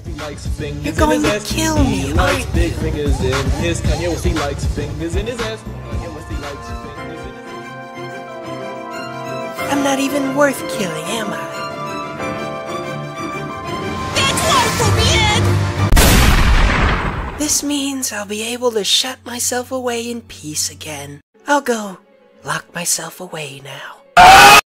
You're going to kill me, aren't you? Big fingers in his Kanye West, he likes fingers in his ass. I'm not even worth killing, am I? This means I'll be able to shut myself away in peace again. I'll go lock myself away now.